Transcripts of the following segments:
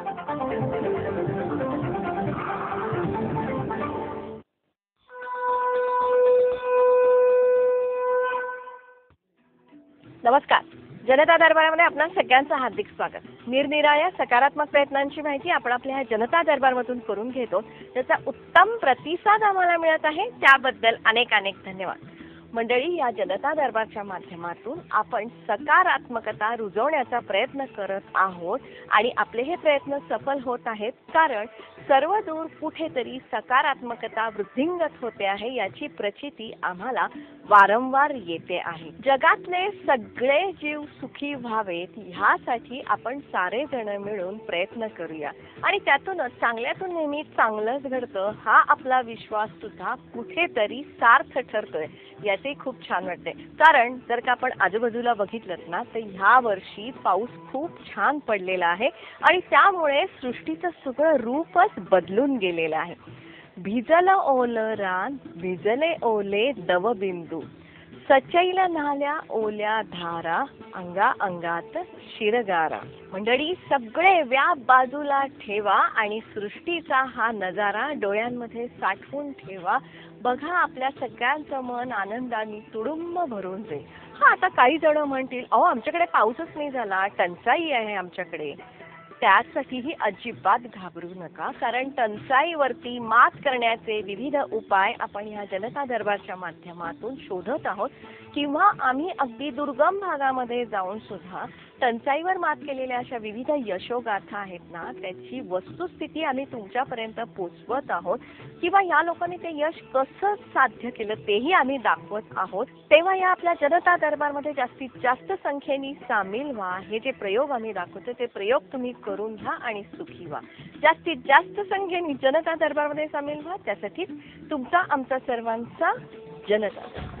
नमस्कार. जनता दरबारामध्ये आपणा सगळ्यांचं हार्दिक स्वागत. निरनिराळ्या सकारात्मक प्रयत्नांची माहिती आपण आपल्या ह्या जनता दरबारमधून करून घेतो. त्याचा उत्तम प्रतिसाद आम्हाला मिळत आहे, त्याबद्दल अनेक अनेक धन्यवाद. मंडळी, या जनता दरबारच्या माध्यमातून आपण सकारात्मकता रुजवण्याचा प्रयत्न करत आहोत आणि आपले हे प्रयत्न सफल होत आहेत, कारण सर्वदूर कुठेतरी सकारात्मकता वृद्धिंगत होते आहे याची प्रचिती आम्हाला वारंवार येते आहे. जगातले सगळे जीव सुखी व्हावेत ह्यासाठी आपण सारे जण मिळून प्रयत्न करूया आणि त्यातूनच चांगल्यातून नेहमी चांगलंच घडतं हा आपला विश्वास सुद्धा कुठेतरी सार्थ ठरतोय याचे खूप छान वाटते. कारण जर का आपण आजूबाजूला बघितलं ना तर ह्या वर्षी पाऊस खूप छान पडलेला आहे आणि त्यामुळे सृष्टीचं सगळं रूपच बदलून गेलेलं आहे. भिजलं ओलं रान, भिजले ओले दवबिंदू, सचैल नाल्या ओल्या धारा, अंगा अंगात शिरगारा. मंडळी, सगळे व्याप बाजूला ठेवा आणि सृष्टीचा हा नजारा डोळ्यांमध्ये साठवून ठेवा. बघा, आपल्या सगळ्यांचं मन आनंदाने तुडुंब भरून जाईल. आता काही जण म्हणतील, अहो आमच्याकडे पाऊसच नाही झाला, टंचाई आहे आमच्याकडे. त्यासाठीही अजिबात घाबरू नका, कारण टंचाईवरती मात करण्याचे विविध उपाय आपण ह्या जनता दरबारच्या माध्यमातून शोधत आहोत किंवा आम्ही अगदी दुर्गम भागामध्ये जाऊन सुद्धा टंचाईवर मात केलेल्या अशा विविध यशोगाथा आहेत ना, त्याची वस्तुस्थिती आम्ही तुमच्यापर्यंत पोचवत आहोत किंवा या लोकांनी ते यश कसं साध्य केलं तेही आम्ही दाखवत आहोत. तेव्हा या आपल्या जनता दरबारमध्ये जास्तीत जास्त संख्येने सामील व्हा. हे जे प्रयोग आम्ही दाखवतो ते प्रयोग तुम्ही करून घ्या आणि सुखी व्हा. जास्तीत जास्त संख्येने जनता दरबारमध्ये सामील व्हा. त्यासाठी तुमचा आमचा सर्वांचा जनता दरबार.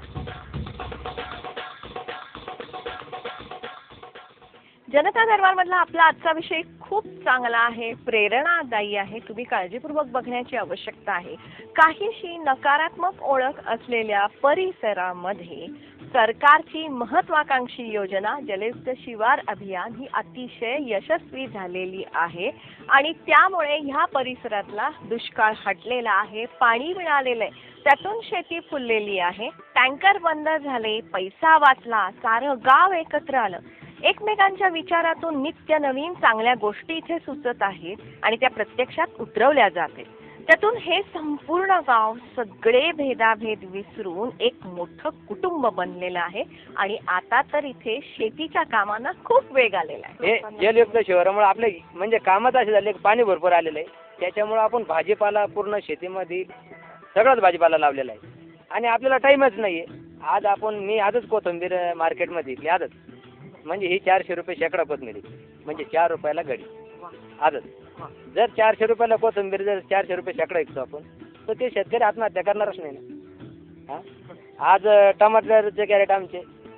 जनता दरबारमधला आपला आजचा विषय खूप चांगला आहे, प्रेरणादायी आहे. तुम्ही काळजीपूर्वक बघण्याची आवश्यकता आहे. काहीशी नकारात्मक ओळख असलेल्या परिसरामध्ये सरकारची महत्वाकांक्षी योजना जलयुक्त शिवार अभियान ही अतिशय यशस्वी झालेली आहे आणि त्यामुळे ह्या परिसरातला दुष्काळ हटलेला आहे, पाणी मिळालेलं आहे, त्यातून शेती फुललेली आहे, टँकर बंद झाले, पैसा वाचला, सारं गाव एकत्र आलं. एकमेकांच्या विचारातून नित्य नवीन चांगल्या गोष्टी इथे सुचत आहेत आणि त्या प्रत्यक्षात उतरवल्या जाते. त्यातून हे संपूर्ण गाव सगळे भेदाभेद विसरून एक मोठं कुटुंब बनलेलं आहे आणि आता तर इथे शेतीच्या कामांना खूप वेग आलेला आहे. हे जलयुक्त शिवारामुळे आपले म्हणजे कामच असे झाले, पाणी भरपूर आलेलं आहे. त्याच्यामुळे आपण भाजीपाला पूर्ण शेतीमध्ये सगळंच भाजीपाला लावलेला आहे आणि आपल्याला टाईमच नाही आहे. आज मी आजच कोथिंबीर मार्केटमध्ये इथली आजच म्हणजे ही 400 रुपये शेकडा कोथिंबीर म्हणजे 4 रुपयाला गडी आजच. जर 400 रुपयाला कोथिंबीर जर 400 रुपये शेकडा विकतो आपण तर ते शेतकरी आत्महत्या करणारच नाही ना. आज टमाटरचे कॅरेट आमचे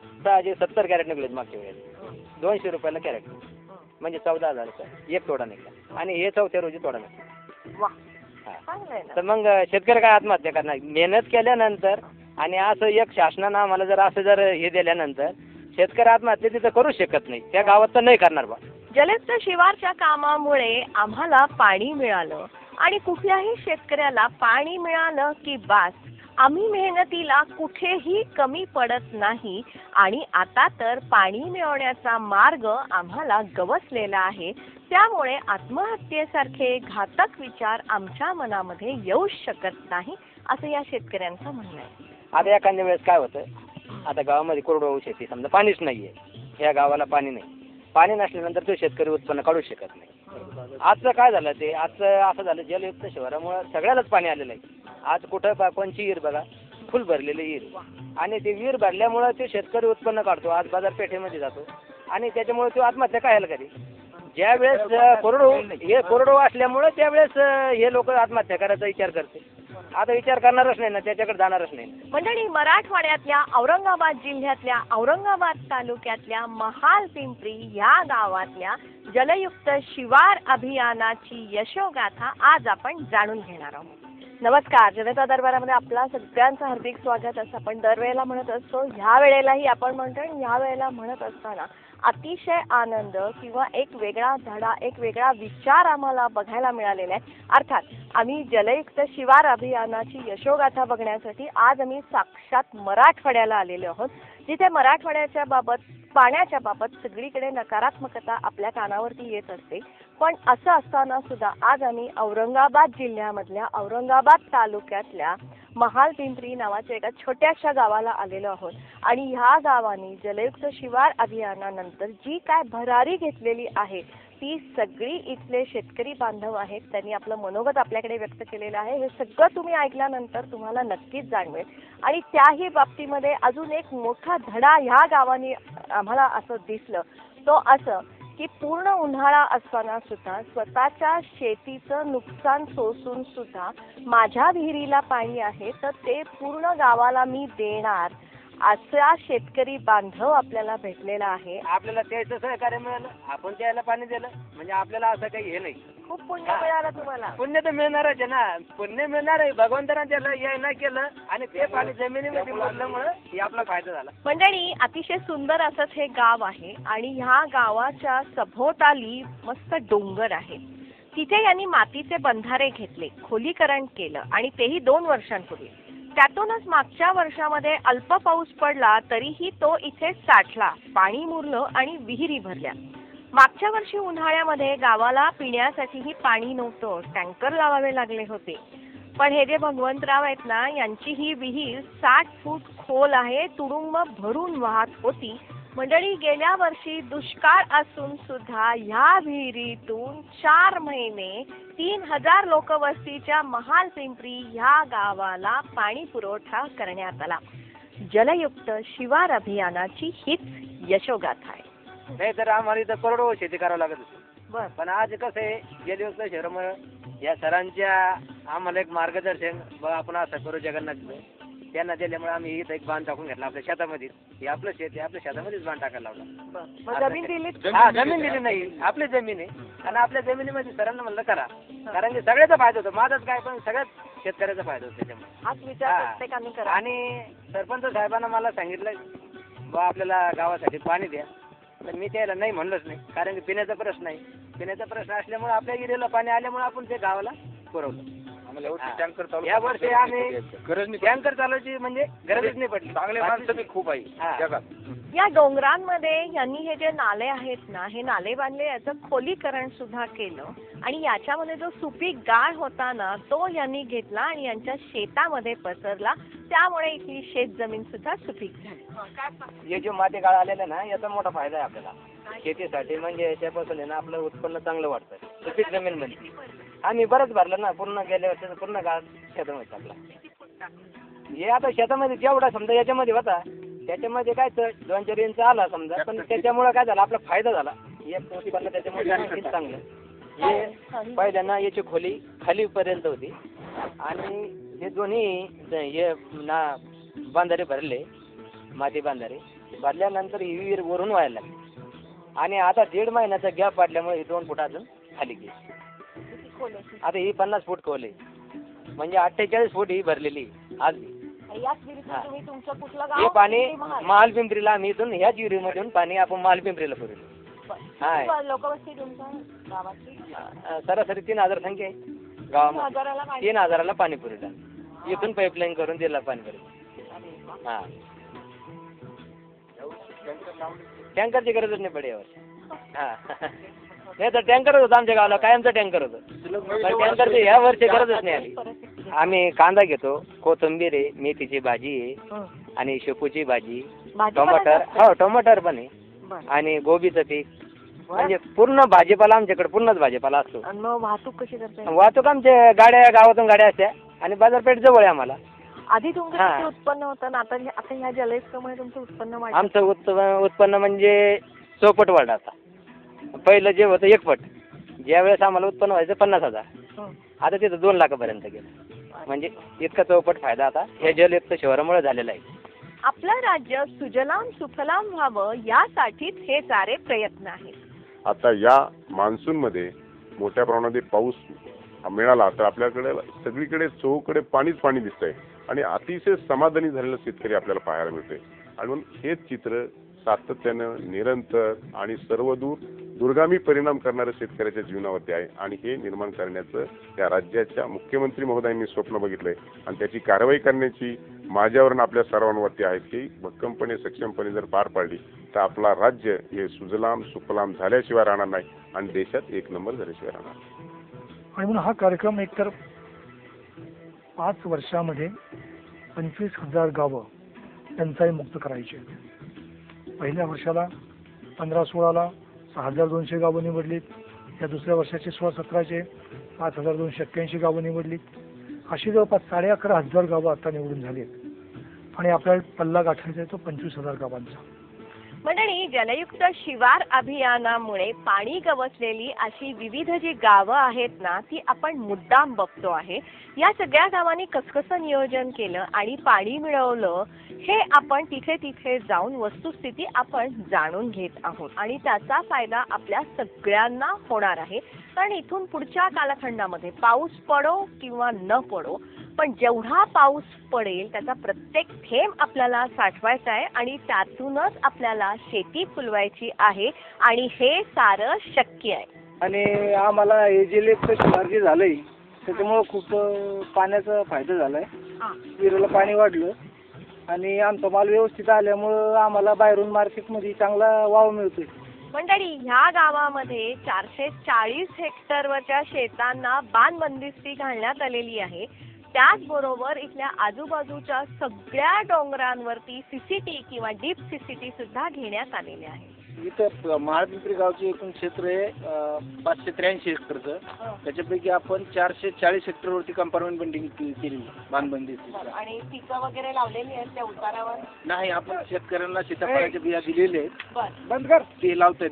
70 कॅरेट निघलेत मागच्या वेळेस 200 रुपयाला कॅरेट म्हणजे 14,000 रुपये एक तोडा निघला आणि हे चौथ्या रोजी तोडा निघला. तर मग शेतकरी काय आत्महत्या करणार मेहनत केल्यानंतर आणि असं एक शासनानं आम्हाला जर असं जर हे दिल्यानंतर शेतकरी आत्महत्या तिथं करू शकत नाही, त्या गावात तर नाही करणार बा. जलयुक्त शिवारच्या कामामुळे आम्हाला पाणी मिळालं आणि कुठल्याही शेतकऱ्याला पाणी मिळालं की बास, आम्ही मेहनतीला कुठेही कमी पडत नाही आणि आता तर पाणी मिळवण्याचा मार्ग आम्हाला गवसलेला आहे. त्यामुळे आत्महत्येसारखे घातक विचार आमच्या मनामध्ये येऊ शकत नाही असं या शेतकऱ्यांचं म्हणणं आहे. आता एखाद्या वेळेस काय होतं, आता गावामध्ये कोरडवाहू शेती समजा पाणीच नाहीये, ह्या गावाला पाणी नाही, पाणी नसल्यानंतर तो शेतकरी उत्पन्न काढू शकत नाही. आजचं काय झालं ते आजचं असं झालं, जलयुक्त शिवारामुळे सगळ्यालाच पाणी आलेलं आहे. आज कुठं कोणची विहीर बघा फुल भरलेली विहीर आणि ते विहीर भरल्यामुळं ते शेतकरी उत्पन्न काढतो, आज बाजारपेठेमध्ये जातो आणि त्याच्यामुळे तो आत्महत्या काय कधी. ज्यावेळेस कोरडवाहू असल्यामुळे त्यावेळेस हे लोक आत्महत्या करायचा विचार करते. आता विचार करणारच नाही ना, त्याच्याकडे जाणारच नाही. मंडळी, मराठवाड्यातल्या औरंगाबाद जिल्ह्यातल्या औरंगाबाद तालुक्यातल्या महाल पिंपरी या गावातल्या जलयुक्त शिवार अभियानाची यशोगाथा आज आपण जाणून घेणार आहोत. नमस्कार. जनता दरबारामध्ये आपला सगळ्यांचं हार्दिक स्वागत. असं आपण दरवेळेला म्हणत असतो, ह्या वेळेलाही आपण म्हणतो आणि ह्या वेळेला म्हणत असताना अतिशय आनंद किंवा एक वेगळा धडा, एक वेगळा विचार आम्हाला बघायला मिळालेला आहे. अर्थात आम्ही जलयुक्त शिवार अभियानाची यशोगाथा बघण्यासाठी आज आम्ही साक्षात मराठवाड्याला आलेलो आहोत, जिथे मराठवाड्याच्या बाबत, पाण्याच्या बाबत सगळीकडे नकारात्मकता आपल्या कानावरती येत असते. पण असं असताना सुद्धा आज आम्ही औरंगाबाद जिल्ह्यामधल्या औरंगाबाद तालुक्यातल्या महालपिंपरी नावाच्या एका छोट्याशा गावाला आलेलो आहोत आणि ह्या गावाने जलयुक्त शिवार अभियानानंतर जी काय भरारी घेतलेली आहे ती सगळी इथले शेतकरी बांधव आहेत. त्यांनी आपलं मनोगत आपल्याकडे व्यक्त केलेलं आहे. हे सगळं तुम्ही ऐकल्यानंतर तुम्हाला नक्कीच जाणवेल. आणि त्याही बाबतीमध्ये अजून एक मोठा धडा ह्या गावाने आम्हाला असं दिसलं, तो असं की पूर्ण उन्हाळा असताना सुद्धा स्वतःच्या शेतीचं नुकसान सोसून सुद्धा माझ्या विहिरीला पाणी आहे तर ते पूर्ण गावाला मी देणार असा शेतकरी बांधव आपल्याला भेटलेला आहे. आपल्याला त्याचं सहकार्य मिळालं, आपण त्याला पाणी दिलं, म्हणजे आपल्याला असं काही हे नाही. खूप पुण्य मिळालं तुम्हाला. पुण्य तर मिळणारच आहे ना, पुण्य मिळणार आहे. भगवंतानं त्याला हे नाही केलं आणि ते पाणी जमिनीमध्ये मुरल्यामुळं हे आपला फायदा झाला. मंडळी, अतिशय सुंदर असंच हे गाव आहे आणि ह्या गावाच्या सभोवताली मस्त डोंगर आहे. तिथे यांनी मातीचे बंधारे घेतले, खोलीकरण केलं आणि तेही 2 वर्षांपूर्वी. त्यातूनच मागच्या वर्षामध्ये अल्प पाऊस पडला तरीही तो इथे साठला, पाणी मुरलं आणि विहिरी भरल्या. मागच्या वर्षी उन्हाळ्यामध्ये गावाला पिण्यासाठीही पाणी नव्हतं, टँकर लावावे लागले होते. पण हे जे भगवंतराव आहेत ना, यांची ही विहीर 60 फूट खोल आहे, तुडुंब भरून वाहत होती. मंडळी, गेल्या वर्षी दुष्काळ असून सुद्धा ह्या विहिरीतून 4 महिने 3000 लोकवस्तीच्या महालपिंपरी ह्या गावाला पाणी पुरवठा करण्यात आला. जलयुक्त शिवार अभियानाची हीच यशोगाथा आहे. नाही तर आम्हाला इथं करोडो शेती करावं लागत होती. बर, पण आज कसं आहे, जलयुक्त शहरामुळे या सरांच्या आम्हाला एक मार्गदर्शन, बघा आपण असं करू जगन्नाथ त्यांना दिल्यामुळे आम्ही इथं एक बांध टाकून घेतला आपल्या शेतामध्ये. हे आपलं शेत आहे, आपल्या शेतामध्येच बांध टाकायला लावला. मग जमीन दिली? हा, जमीन दिली नाही, आपली जमीन आहे. आणि आपल्या जमिनीमध्ये सरांना म्हणलं करा, कारण की सगळ्याचा फायदा होतो. माझाच काय, पण सगळ्याच शेतकऱ्याचा फायदा होतो त्याच्यामुळे. हाच विचार प्रत्येकाने करा. आणि सरपंच साहेबांना मला सांगितलं बा आपल्याला गावासाठी पाणी द्या, तर मी त्याला नाही म्हणलंच नाही, कारण की पिण्याचा प्रश्न आहे. पिण्याचा प्रश्न असल्यामुळे आपल्या एरियाला पाणी आल्यामुळे आपण ते गावाला पुरवलं. टँकर चालू या वर्षी आम्ही गरज नाही, टँकर चालवायची म्हणजे गरजच नाही पडली. चांगले माणसं बी खूप आहे जगात. या डोंगरांमध्ये यांनी हे जे नाले आहेत ना, हे नाले बांधले, याचं खोलीकरण सुद्धा केलं आणि याच्यामध्ये जो सुपीक गाळ होता ना, तो यांनी घेतला आणि यांच्या शेतामध्ये पसरला. त्यामुळे इथली शेत जमीन सुद्धा सुपीक झाली. हे जे माती गाळ आलेला ना, याचा मोठा फायदा आहे आपल्याला शेतीसाठी. म्हणजे याच्यापासून आहे ना आपलं उत्पन्न चांगलं वाढतं सुपीक जमीनमध्ये. आम्ही बरंच भरलं ना, पूर्ण गेल्या वर्षाचं पूर्ण गाळ शेतामध्ये आपला. हे आता शेतामध्ये जेवढा समजा याच्यामध्ये होता, त्याच्यामध्ये काय तर 2-4 इंच आला समजा, पण त्याच्यामुळे काय झालं, आपला फायदा झाला. एक उत्पन्न त्याच्यामुळे आणखीन चांगलं. हे पहिल्यांदा याची खोली खालीपर्यंत होती आणि हे दोन्ही हे ना बांधारे भरले, माती बांधारे भरल्यानंतर ही विहीर वरून व्हायला लागली. आणि आता 1.5 महिन्याचा गॅप पडल्यामुळे ही 2 फूट अजून खाली गेली. आता ही 50 फूट खोल आहे, म्हणजे 48 फूट ही भरलेली आज. हे पाणी महालपिंपरीला आम्ही इथून ह्याच विहिरीमधून पाणी आपण महालपिंपरीला पुरवलं. सरासरी 3000 संख्या आहे गावामध्ये. 3000ला पाणी पुरवलं. इथून पाईपलाईन करून दिला पाणी पुरवलं. हा, टँकरची गरजच नाही पडे यावर. हा, नाही तर टँकर होतं आमच्या गावाला, कायमचा टँकर होतं. पण टँकरची ह्या वर्षी गरजच नाही आली. आम्ही कांदा घेतो, कोथिंबीर आहे, मेथीची भाजी आहे आणि शेपूची भाजी, टोमॅटर, हो टोमॅटर पण आहे आणि गोबीचं पीक. म्हणजे पूर्ण भाजीपाला आमच्याकडे, पूर्णच भाजीपाला असतो. आणि मग वाहतूक कशी करते? वाहतूक आमच्या गाड्या, गावातून गाड्या असत्या आणि बाजारपेठ जवळ आहे आम्हाला. आधी तुमचं किती उत्पन्न होतं ना, आता ह्या जलयुक्तमुळे तुमचं उत्पन्न वाढलं? आमचं उत्पन्न म्हणजे 100 पट वाढलं. आता पहिलं जे होतं 1 पट. ज्यावेळेस आम्हाला उत्पन्न व्हायचं 50,000, आता तिथं 2 लाखापर्यंत गेलं. म्हणजे इतका 100 फायदा आता हे जलयुक्त शहरामुळे झालेला आहे. आपलं राज्य सुजलाम सुफलाम व्हावं यासाठीच हे सारे प्रयत्न आहेत. आता या मान्सूनमध्ये मोठ्या प्रमाणात पाऊस मिळाला तर आपल्याकडे सगळीकडे चोहोकडे पाणीच पाणी दिसतंय आणि अतिशय समाधानी झालेलं शेतकरी आपल्याला पाहायला मिळते. आणि म्हणून हेच चित्र सातत्यानं निरंतर आणि सर्वदूर दुर्गामी परिणाम करणारं शेतकऱ्याच्या जीवनावरती आहे आणि हे निर्माण करण्याचं या राज्याच्या मुख्यमंत्री महोदयांनी स्वप्न बघितलंय आणि त्याची कारवाई करण्याची माझ्यावर आणि आपल्या सर्वांवरती आहे की भक्कमपणे सक्षमपणे जर पार पाडली तर आपला राज्य हे सुजलाम सुफलाम झाल्याशिवाय राहणार नाही आणि देशात एक नंबर झाल्याशिवाय राहणार नाही. आणि म्हणून हा कार्यक्रम एकतर 5 वर्षामध्ये 25,000 गावं टंचाई मुक्त करायची. पहिल्या वर्षाला 15-16ला 6,200 गावं निवडलीत. या दुसऱ्या वर्षाचे 16-17चे 5,281 गावं निवडलीत. अशी जवळपास 11,500 गावं आता निवडून झाली आहेत आणि आपल्याला पल्ला गाठायचा आहे तो 25,000 गावांचा. मंडळी, जलयुक्त शिवार अभियानामुळे पाणी गवसलेली अशी विविध जी गावं आहेत ना ती आपण मुद्दाम बघतो आहे. या सगळ्या गावांनी कसं नियोजन केलं आणि पाणी मिळवलं हे आपण तिथे तिथे जाऊन वस्तुस्थिती आपण जाणून घेत आहोत आणि त्याचा फायदा आपल्या सगळ्यांना होणार आहे. कारण इथून पुढच्या कालखंडामध्ये पाऊस पडो किंवा न पडो पण जेवढा पाऊस पडेल त्याचा प्रत्येक थेंब आपल्याला साठवायचा आहे आणि त्यातूनच आपल्याला शेती फुलवायची आहे आणि हे सारं शक्य आहे. आणि आम्हाला हे जे लेप शिवार जे झालंय त्याच्यामुळं खूप पाण्याचा फायदा झालाय. विहिरीला पाणी वाढलं आणि आमचा माल व्यवस्थित आल्यामुळं आम्हाला बाहेरून मार्केटमध्ये चांगला वाव मिळतोय. मंडळी, ह्या गावामध्ये 440 हेक्टरवरच्या शेतांना बांधबंदिस्ती घालण्यात आलेली आहे. त्याचबरोबर इथल्या आजूबाजूच्या सगळ्या डोंगरांवरती सीसीटी किंवा डीप सीसीटी सुद्धा घेण्यात आलेले आहे. इथं महाळपिंपरी गावचे एकूण क्षेत्र आहे 583 हेक्टरचं. त्याच्यापैकी आपण 440 हेक्टरवरती कंपार्टमेंट बिल्डिंग केली बांधबंदी. आणि पिकं वगैरे लावलेली आहेत त्या उतारावर? नाही, आपण शेतकऱ्यांना सीताफळाच्या बिया दिलेले आहेत. बंद कर. ते लावतायत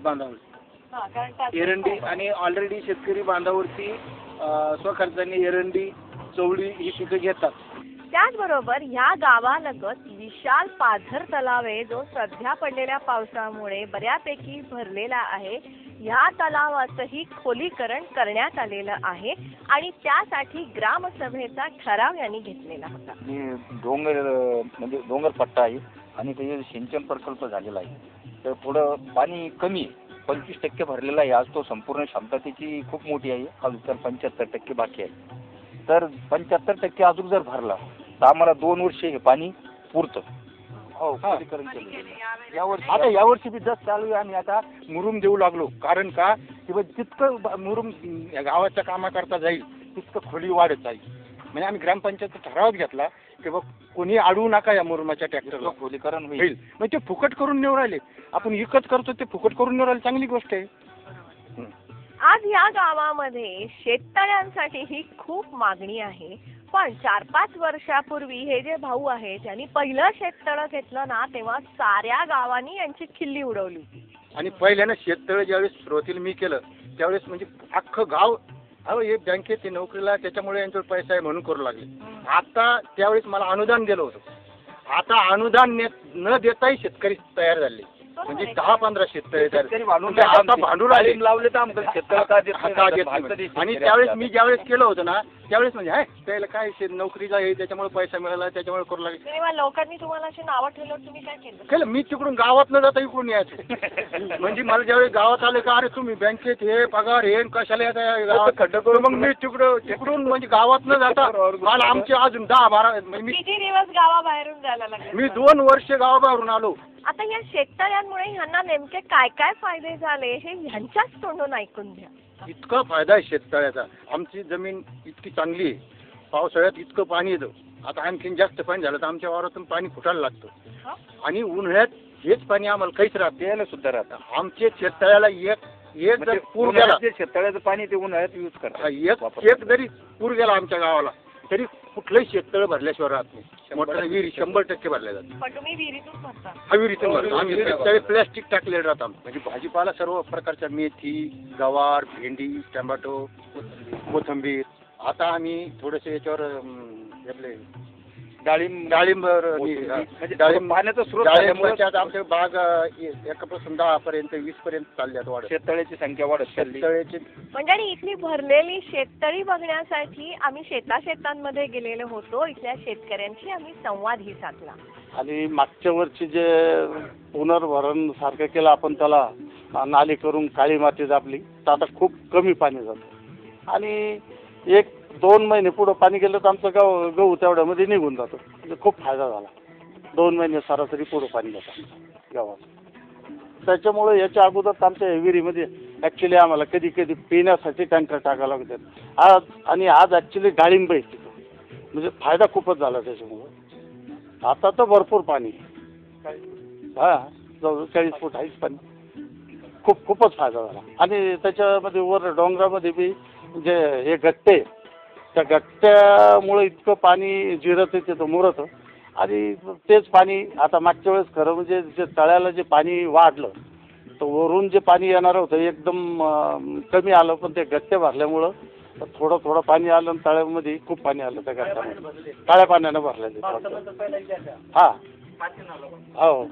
बांधावर एरंडी आणि ऑलरेडी शेतकरी बांधावरती स्वखर्चाने एरंडी चवळी ही पिकं घेतात. त्याचबरोबर ह्या गावालगत विशाल पाझर तलाव आहे जो सध्या पडलेल्या पावसामुळे बऱ्यापैकी भरलेला आहे. ह्या तलावाचंही खोलीकरण करण्यात आलेलं आहे आणि त्यासाठी ग्रामसभेचा ठराव यांनी घेतलेला होता. डोंगर म्हणजे डोंगर पट्टा आहे आणि ते सिंचन प्रकल्प झालेला आहे. तर थोडं पाणी कमी आहे, 25% भरलेला आहे. आज तो संपूर्ण क्षमता त्याची खूप मोठी आहे. अजून तर 75% बाकी आहे. तर 75% अजून जर भरला तर आम्हाला 2 वर्ष हे पाणी पुरतं. हो, खोलीकरण केलं यावर्षी. आता यावर्षी बी जस्ट चालू आहे. आम्ही आता मुरुम देऊ लागलो. कारण का की जितकं मुरुम गावाच्या कामाकरता जाईल तितकं खोली वाढत जाईल. म्हणजे आम्ही ग्रामपंचायत ठराव घेतला की बघ कोणी अडवू नका या मुरुमाच्या ट्रॅक्टरला, खोलीकरण होईल. म्हणजे ते फुकट करून नेऊ राहिले. आपण विकत करतो ते फुकट करून नेऊ राहिले, चांगली गोष्ट आहे. आज या गावामध्ये शेततळ्यांसाठी ही खूप मागणी आहे. पण 4-5 वर्षापूर्वी हे जे भाऊ आहेत त्यांनी पहिलं शेततळं घेतलं ना तेव्हा साऱ्या गावांनी यांची खिल्ली उडवली होती. आणि पहिल्यानं शेततळं ज्यावेळेस सुरुवातीला मी केलं त्यावेळेस म्हणजे अख्खं गाव अहो हे बँकेत नोकरीला त्याच्यामुळे यांच्यावर पैसा आहे म्हणून करू लागले. आता त्यावेळेस मला अनुदान दिलं होतं. आता अनुदान न देताही शेतकरी तयार झाले. म्हणजे 10-15 शेतकरी आता भांडून आले लावले तर आणि त्यावेळेस मी ज्यावेळेस केलं होतं ना त्यावेळेस म्हणजे त्याला काय नोकरीचा आहे त्याच्यामुळे पैसा मिळाला त्याच्यामुळे करू लागले. लोकांनी तुम्हाला अशी नावं ठेवलं तुम्ही काय केलं? मी तिकडून गावात न जाता इकडून यायचं. म्हणजे मला ज्यावेळेस गावात आले का अरे तुम्ही बँकेत हे पगार हे कशाला गावात खड्डा करून मग मी तिकडून म्हणजे गावात न जाता मला आमचे अजून 10-12 म्हणजे किती दिवस गावाबाहेरून जायला लागले? मी 2 वर्ष गावाबाहेरून आलो. आता या शेततळ्यांमुळे ह्यांना नेमके काय काय फायदे झाले हे ह्यांच्याच तोंडून ऐकून घ्या. इतका फायदा आहे शेततळ्याचा. आमची जमीन इतकी चांगली आहे. पावसाळ्यात इतकं पाणी येतं. आता आणखीन जास्त पाणी झालं तर आमच्या वावरातून पाणी फुटायला लागतं. आणि उन्हाळ्यात हेच पाणी आम्हाला काहीच राहत यायला सुद्धा राहतं. आमच्या शेततळ्याला एक जर पूर गेला शेततळ्याचं पाणी ते उन्हाळ्यात यूज करतात. एक जरी पूर गेला आमच्या गावाला तरी कुठलंही शेततळ भरल्याशिवाय राहत नाही. मोठ्या विहिरी 100% भरल्या जातात. पण तुम्ही विहिरीतून भरता? हा विहिरीतून भरतो आम्ही. शेततळे प्लॅस्टिक टाकलेले राहतात. म्हणजे भाजीपाला सर्व प्रकारच्या मेथी गवार भेंडी टोमॅटो कोथिंबीर. आता आम्ही थोडेसे याच्यावर आपले डाळिंब म्हणजे पाण्याचा स्रोत झाल्यामुळे डाळिंबाच्या आमच्या बाग एकापासून 10 पर्यंत 20 पर्यंत चालल्यात वाढत. शेततळ्याची संख्या वाढत चालली. शेततळ्याची मंडळी, इथली भरलेली शेततळी बघण्यासाठी आम्ही शेतांमध्ये गेलेलो होतो. इथल्या शेतकऱ्यांशी आम्ही संवादही साधला. आणि मागच्या वर्षी जे पुनर्भरण सारखं केलं आपण, त्याला नाली करून काळी माती दाबली, तर आता खूप कमी पाणी जातं. आणि 1-2 महिने पुढं पाणी गेलं तर आमचं गहू तेवढ्यामध्ये निघून जातो. म्हणजे खूप फायदा झाला. 2 महिने सरासरी पुढं पाणी जातं गावात. त्याच्यामुळे याच्या अगोदर आमच्या विहिरीमध्ये ॲक्च्युली आम्हाला कधी कधी पिण्यासाठी टँकर टाकायला लागतात. आज ॲक्च्युली डाळिंब आहे तिथं, म्हणजे फायदा खूपच झाला त्याच्यामुळं. आता तर भरपूर पाणी, हां, 40 फूट आहेच पाणी. खूपच फायदा झाला. आणि त्याच्यामध्ये वर डोंगरामध्ये बी जे हे गट्टे, त्या गट्ट्यामुळे इतकं पाणी जिरत तिथं मुरतं. आणि तेच पाणी आता मागच्या वेळेस खरं म्हणजे जे तळ्याला जे पाणी वाढलं, तर वरून जे पाणी येणार होतं एकदम कमी आलं, पण ते गट्टे भरल्यामुळं थोडं पाणी आलं आणि तळ्यामध्ये खूप पाणी आलं त्या गट्ट्यामध्ये. काळ्या पाण्यानं भरलेलं. हां, हो,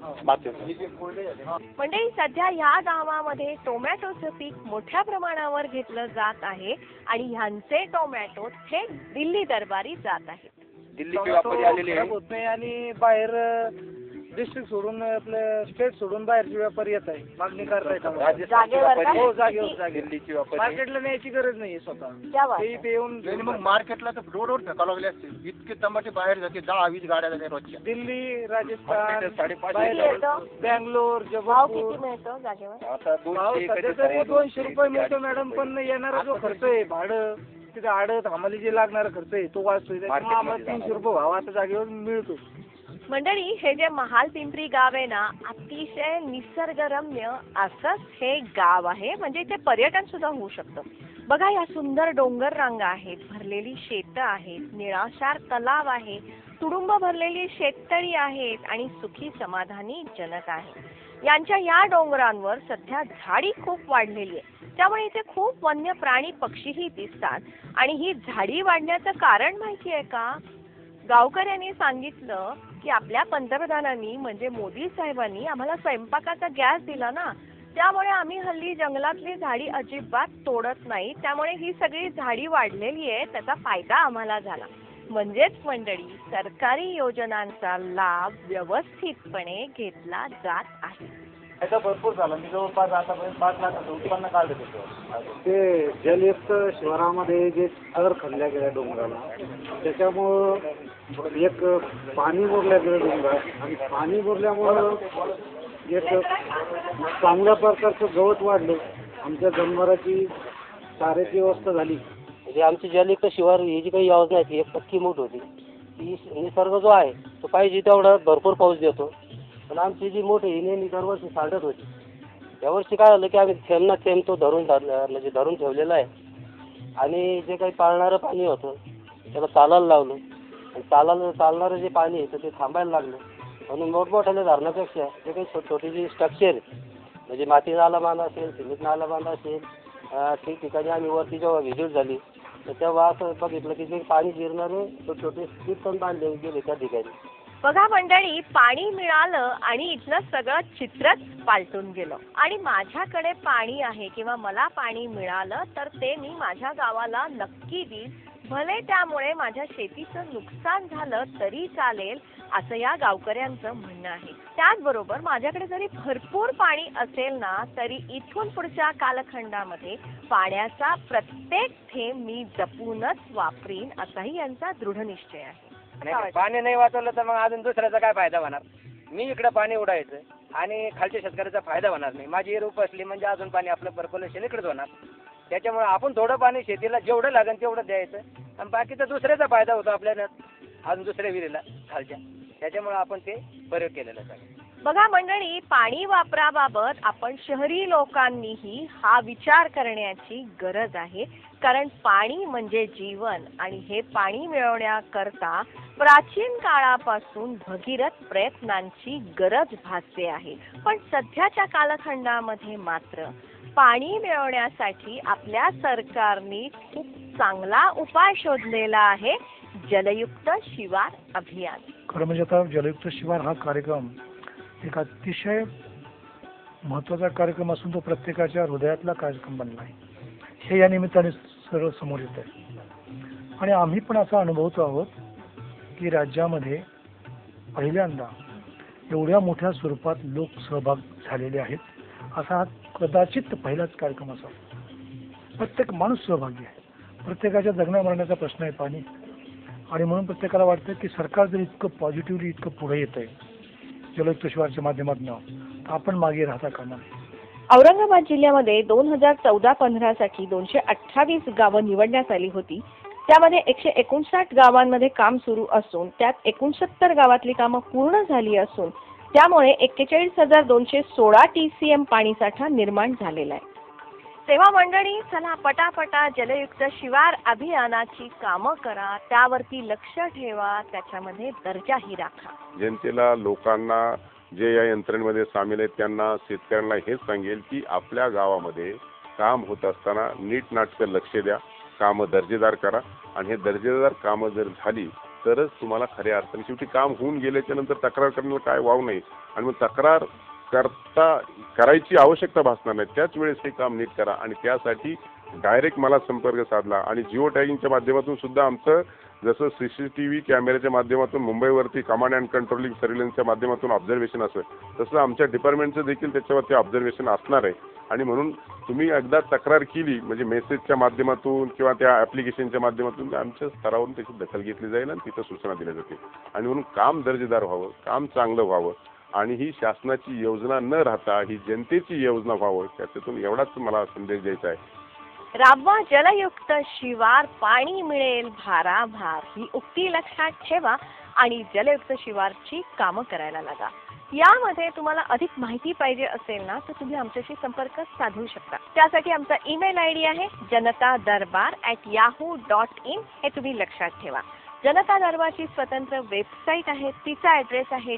मातीचं. म्हणजे सध्या ह्या गावामध्ये टोमॅटोचं पीक मोठ्या प्रमाणावर घेतलं जात आहे आणि ह्यांचे टोमॅटो थेट दिल्ली दरबारी जात आहेत. दिल्लीचे व्यापारी आलेले आहे. होत नाही आणि बाहेर डिस्ट्रिक्ट सोडून आपलं स्टेट सोडून बाहेरचे व्यापारी येत आहे, मागणी करतायत. राजस्थानचे जागेवर व्यापारी, का? हो, जागेवर दिल्लीचे व्यापारी. मार्केटला न्यायची गरज नाहीये स्वतः. क्या बात ते आहे. इथे येऊन आणि मग मार्केटला तर रोडवर फेकावं लागले असते. इतके टमाटे बाहेर जाते, 10-20 गाड्या जाते रोजच्या. दिल्ली, राजस्थान, 550 बाहेर येतं? बँगलोर, भाव जबलपूर. किती मिळतो जागेवर? आता भाव 200 सध्या कधी तरी 200 रुपये 200 मिळतो मॅडम, पण येणारा जो खर्च आहे, भाडं, तिथे आडत आम्हाला जे लागणारा खर्च आहे तो वाचतोय. त्याच्यामुळे आम्हाला 300 रुपये भाव आता जागेवर मिळतो. मंडळी, हे जे महालपिंपरी गाव आहे ना, अतिशय निसर्गरम्य असंच हे गाव आहे. म्हणजे इथे पर्यटन सुद्धा होऊ शकतं. बघा, या सुंदर डोंगर रांगा आहेत, भरलेली शेतं आहेत, निळाशार तलाव आहे, तुडुंब भरलेली शेततळी आहेत आणि सुखी समाधानी जनक आहे. यांच्या या डोंगरांवर सध्या झाडी खूप वाढलेली आहे. त्यामुळे इथे खूप वन्य प्राणी पक्षीही दिसतात. आणि ही झाडी वाढण्याचं कारण माहिती आहे का? गावकऱ्यांनी सांगितलं की आपल्या पंतप्रधानांनी म्हणजे मोदी साहेबांनी आम्हाला स्वयंपाकाचा गॅस दिला ना, त्यामुळे आम्ही हल्ली जंगलातली झाडी अजिबात तोडत नाही. त्यामुळे ही सगळी झाडी वाढलेली आहे, त्याचा फायदा आम्हाला झाला. म्हणजेच मंडळी, सरकारी योजनांचा लाभ व्यवस्थितपणे घेतला जात आहे. फायदा भरपूर झाला. मी जवळपास आतापर्यंत 5 लाखाचं उत्पन्न काढलं त्याच्यावर. ते जलयुक्त शिवारामध्ये जे थर खणल्या गेल्या डोंगराला, त्याच्यामुळं एक पाणी मुरल्या गेलं डोंगरात. आणि पाणी मुरल्यामुळं एक चांगल्या प्रकारचं गवत वाढलं. आमच्या जनावरांची चाऱ्याची व्यवस्था झाली. म्हणजे आमची जलयुक्त शिवार ही जी काही योजना आहे ती एक पक्की मूठ होती. ती निसर्ग जो आहे तो पाहिजे तेवढा भरपूर पाऊस देतो, पण आमची जी मूठ आहे ही नेहमी दरवर्षी सांडत होती. यावर्षी काय झालं की आम्ही थेंब ना थेंब तो धरून ठेवलेला आहे. आणि जे काही पाळणारं पाणी होतं त्याला चालायला लावलं. आणि चालणारं जे पाणी आहे तर ते थांबायला लागलं. म्हणून मोठमोठ्याने धरण्यापेक्षा जे काही छोटी जी स्ट्रक्चर आहे, म्हणजे माती नाला बांधा असेल, सिमेंट नाला बांधा असेल, ठिकठिकाणी आम्ही वरती जेव्हा व्हिजिट झाली तर तेव्हा असं बघितलं की जे पाणी जिरणारे छोटे स्ट्रीप पण बांधले गेले त्या ठिकाणी. बघा मंडळी, पाणी मिळालं आणि इथलं सगळं चित्रच पालटून गेलं. आणि माझ्याकडे पाणी आहे किंवा मला पाणी मिळालं तर ते मी माझ्या गावाला नक्की देईन. भले त्यामुळे माझ्या शेतीचं नुकसान झालं तरी चालेल, असं या गावकऱ्यांचं म्हणणं आहे. त्याचबरोबर माझ्याकडे जरी भरपूर पाणी असेल ना, तरी इथून पुढच्या कालखंडामध्ये पाण्याचा प्रत्येक थेंब मी जपूनच वापरीन, असाही यांचा दृढ निश्चय आहे. नाही, पाणी नाही वाचवलं तर मग अजून दुसऱ्याचा काय फायदा होणार? मी इकडे पाणी उडायचं आणि खालच्या शेतकऱ्याचा फायदा होणार नाही. माझी रूप असली म्हणजे अजून पाणी आपलं पर्क्युलेशन इकडेच होणार. त्याच्यामुळे आपण थोडं पाणी शेतीला जेवढं लागेल तेवढं द्यायचं आणि बाकीचा दुसऱ्याचा फायदा होतो आपल्याला अजून दुसऱ्या विहिरीला खालच्या. त्याच्यामुळे आपण ते प्रयोग केलेला आहे. बघा मंडळी, पाणी वापराबाबत आपण शहरी लोकांनीही हा विचार करण्याची गरज आहे. कारण पाणी म्हणजे जीवन आणि हे पाणी मिळवण्याकरता प्राचीन काळापासून भगीरथ प्रयत्नांची गरज भासते आहे. पण सध्याच्या कालखंडामध्ये मात्र पाणी मिळवण्यासाठी आपल्या सरकारने खूप चांगला उपाय शोधलेला आहे, जलयुक्त शिवार अभियान. खरं म्हणजे आता जलयुक्त शिवार हा कार्यक्रम एक अतिशय महत्त्वाचा कार्यक्रम असून तो प्रत्येकाच्या हृदयातला कार्यक्रम बनला आहे, हे या निमित्ताने सर्व समोर येत आहे. आणि आम्ही पण असं अनुभवतो आहोत की राज्यामध्ये पहिल्यांदा एवढ्या मोठ्या स्वरूपात लोक सहभाग झालेले आहेत. असा हा कदाचित पहिलाच कार्यक्रम असा. प्रत्येक माणूस सहभागी आहे. प्रत्येकाच्या जगण्या मरण्याचा प्रश्न आहे पाणी. आणि म्हणून प्रत्येकाला वाटतं की सरकार जर इतकं पॉझिटिव्हली इतकं पुढे येत आहे जलयुक्त शिवारच्या माध्यमातून, तर आपण मागे राहता कामा नये. औरंगाबाद जिल्ह्यामध्ये 2014-15 साठी 228 गावं निवडण्यात आली होती. त्यामध्ये 159 गावांमध्ये काम सुरू असून त्यात 69 गावातली कामं पूर्ण झाली असून त्यामुळे 41,216 TCM पाणीसाठा निर्माण झालेला आहे. तेव्हा मंडळी, चला पटापटा जलयुक्त शिवार अभियानाची कामं करा, त्यावरती लक्ष ठेवा, त्याच्यामध्ये दर्जाही राखा. जनतेला, लोकांना, जे या यंत्रणेमध्ये सामील आहेत त्यांना, शेतकऱ्यांना हेच सांगेल की आपल्या गावामध्ये काम होत असताना नीटनाटकं लक्ष द्या, कामं दर्जेदार करा. आणि हे दर्जेदार कामं जर झाली तरच तुम्हाला खऱ्या अर्थाने, शेवटी काम होऊन गेल्याच्या नंतर तक्रार करण्याला काय वाव नाही. आणि मग तक्रार करायची आवश्यकता भासणार नाही. त्याच वेळेस हे काम नीट करा. आणि त्यासाठी डायरेक्ट मला संपर्क साधला. आणि जिओ टॅगिंगच्या माध्यमातून सुद्धा आमचं, जसं CCTV कॅमेऱ्याच्या माध्यमातून मुंबईवरती कमांड अँड कंट्रोलिंग सर्व्हिलन्सच्या माध्यमातून ऑब्झर्वेशन असतं, तसं आमच्या डिपार्टमेंटचं देखील त्याच्यावरती ऑब्झर्वेशन असणार आहे. आणि म्हणून तुम्ही एकदा तक्रार केली म्हणजे मेसेजच्या माध्यमातून किंवा त्या ॲप्लिकेशनच्या माध्यमातून आमच्या स्तरावरून त्याची दखल घेतली जाईल आणि तिथं सूचना दिल्या जातील. आणि म्हणून काम दर्जेदार व्हावं, काम चांगलं व्हावं आणि ही शासनाची योजना न राहता ही जनतेची योजना व्हावं, त्याच्यातून एवढाच मला संदेश द्यायचा आहे. राबवा जलयुक्त शिवार, पाणी मिळेल भाराभार, ही उक्ती लक्षात ठेवा आणि जलयुक्त शिवारची कामं करायला लागा. यामध्ये तुम्हाला अधिक माहिती पाहिजे असेल ना, तर तुम्ही आमच्याशी संपर्क साधू शकता. त्यासाठी आमचा ईमेल ID आहे janatadarbar@yahoo.in. हे तुम्ही लक्षात ठेवा. जनता दरबारची स्वतंत्र वेबसाईट आहे, तिचा ॲड्रेस आहे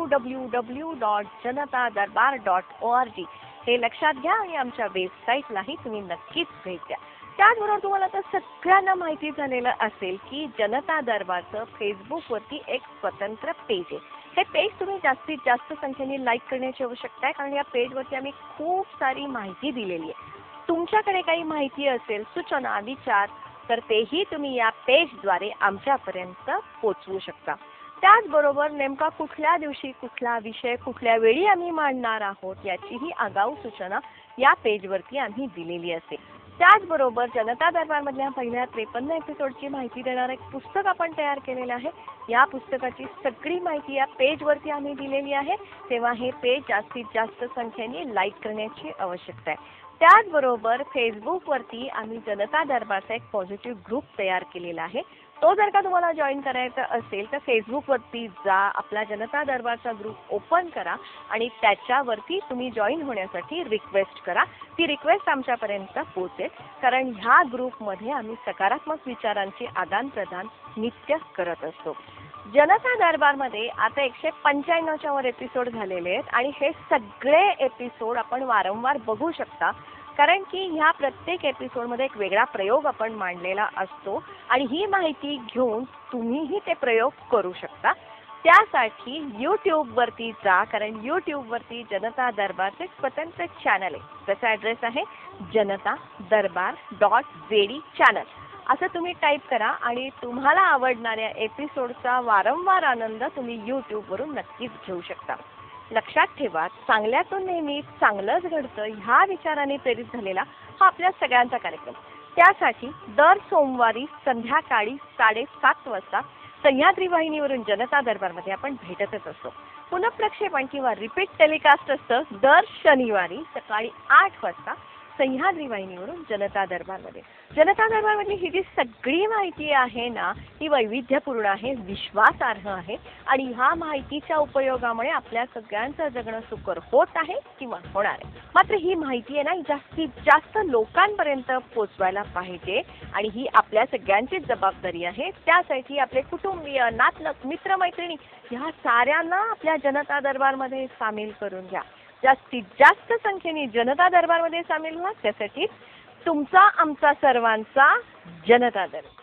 www.janatadarbar.org. हे लक्षात घ्या आणि आमच्या वेबसाईटलाही तुम्ही नक्कीच भेट द्या. त्याचबरोबर तुम्हाला तर सगळ्यांना माहिती झालेलं असेल की जनता दरबारचं फेसबुकवरती एक स्वतंत्र पेज आहे. हे पेज तुम्ही जास्तीत जास्त संख्येने लाईक करण्याची आवश्यकता आहे, कारण या पेजवरती आम्ही खूप सारी माहिती दिलेली आहे. तुमच्याकडे काही माहिती असेल, सूचना, विचार, तर तेही तुम्ही या पेजद्वारे आमच्यापर्यंत पोचवू शकता. त्याचबरोबर नेमका कुठल्या दिवशी कुठला विषय कुठल्या वेळी आम्ही मांडणार आहोत याचीही आगाऊ सूचना या पेजवरती आम्ही दिलेली असेल. त्याचबरोबर जनता दरबारमधल्या पहिल्या 53 एपिसोडची माहिती देणारं एक पुस्तक आपण तयार केलेलं आहे. या पुस्तकाची सगळी माहिती या पेजवरती आम्ही दिलेली आहे. तेव्हा हे पेज जास्तीत जास्त संख्येने लाईक करण्याची आवश्यकता आहे. त्याचबरोबर फेसबुकवरती आम्ही जनता दरबारचा एक पॉझिटिव्ह ग्रुप तयार केलेला आहे. तो जर का तुम्हाला जॉईन करायचा असेल तर फेसबुकवरती जा, आपला जनता दरबारचा ग्रुप ओपन करा आणि त्याच्यावरती तुम्ही जॉईन होण्यासाठी रिक्वेस्ट करा. ती रिक्वेस्ट आमच्यापर्यंत पोहोचेल, कारण ह्या ग्रुपमध्ये आम्ही सकारात्मक विचारांची आदानप्रदान नित्य करत असतो. जनता दरबारमध्ये आता 195च्या वर एपिसोड झालेले आहेत आणि हे सगळे एपिसोड आपण वारंवार बघू शकता, कारण की ह्या प्रत्येक एपिसोडमध्ये एक वेगळा प्रयोग आपण मांडलेला असतो आणि ही माहिती घेऊन तुम्हीही ते प्रयोग करू शकता. त्यासाठी YouTubeवरती जा, कारण YouTubeवरती जनता दरबारचे स्वतंत्र चॅनल आहे. त्याचा ॲड्रेस आहे janatadarbar.zd चॅनल. असं तुम्ही टाईप करा आणि तुम्हाला आवडणाऱ्या एपिसोडचा वारंवार आनंद तुम्ही YouTubeवरून नक्कीच घेऊ शकता. लक्षात ठेवा, चांगल्यातून नेहमी चांगलंच घडतं ह्या विचाराने प्रेरित झालेला हा आपल्या सगळ्यांचा कार्यक्रम. त्यासाठी दर सोमवारी संध्याकाळी 7:30 वाजता सह्याद्री वाहिनीवरून जनता दरबारमध्ये आपण भेटतच असतो. पुनःप्रक्षेपण किंवा रिपीट टेलिकास्ट असतं दर शनिवारी सकाळी 8 वाजता सह्याद्री वाहिनीवरून जनता दरबारमध्ये. जनता दरबारमधली ही जी सगळी माहिती आहे ना, ही वैविध्यपूर्ण आहे, विश्वासार्ह आहे आणि ह्या माहितीच्या उपयोगामुळे आपल्या सगळ्यांचं जगणं सुकर होत आहे किंवा होणार आहे. मात्र ही माहिती आहे ना, जास्तीत जास्त लोकांपर्यंत पोचवायला पाहिजे आणि ही आपल्या सगळ्यांचीच जबाबदारी आहे. त्यासाठी आपले कुटुंबीय, नातलग, मित्रमैत्रिणी ह्या साऱ्यांना आपल्या जनता दरबारमध्ये सामील करून घ्या. जास्तीत जास्त संख्येने जनता दरबारमध्ये सामील व्हा. त्यासाठी तुमचा, आमचा, सर्वांचा जनता दरबार.